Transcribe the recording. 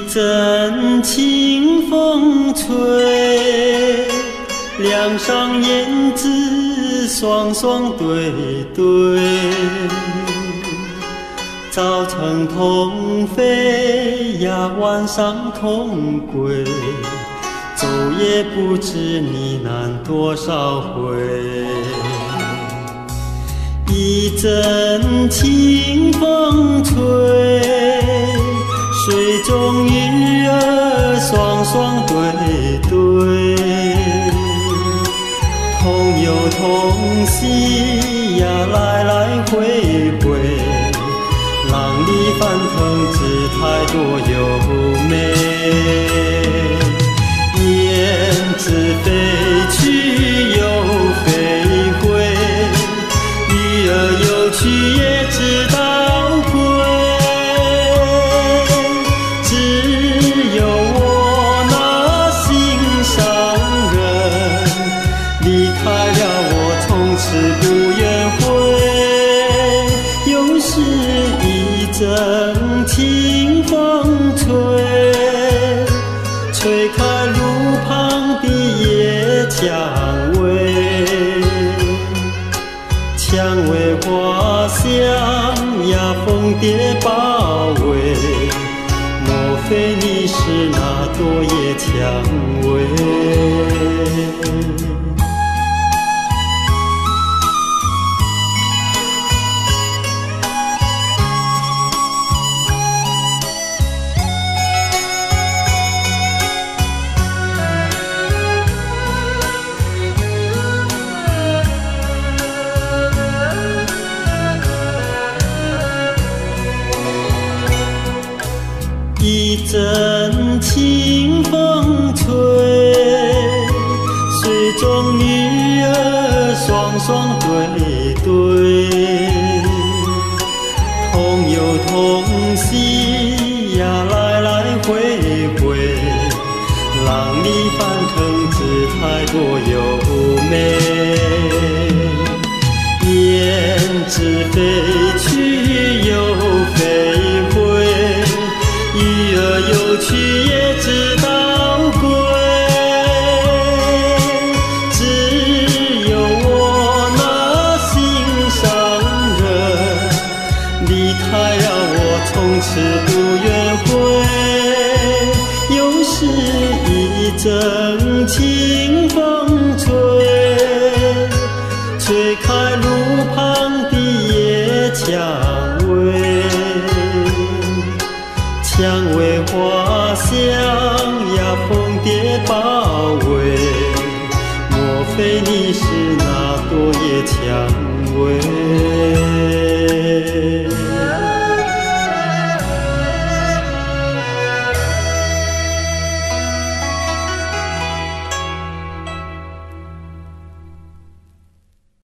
阵清风吹，梁上燕子双双对对，早晨同飞呀，晚上同归，昼夜不知呢喃多少回。一阵清风吹，水中鱼儿双双对对，同游同喜呀，来来回回，浪里翻腾姿态多优美。燕子飞去又飞回，鱼儿游去也知道归。只有我那心上人，离开了我从此不愿回。又是一阵清风吹，吹开路旁的野蔷薇，蔷薇花香呀，蜂蝶包围，莫非你是那朵野蔷薇？一阵清风吹，水中鱼儿双双对对，同游同喜呀，来来回回，浪里翻腾姿态多优美。燕子飞去又飞回，鱼儿游去也知道归。只有我那心上人，离开了我从此不愿回。又是一阵清风吹，吹开路旁的野蔷薇，蔷薇花香呀，蜂蝶包围，莫非你是那朵野蔷薇？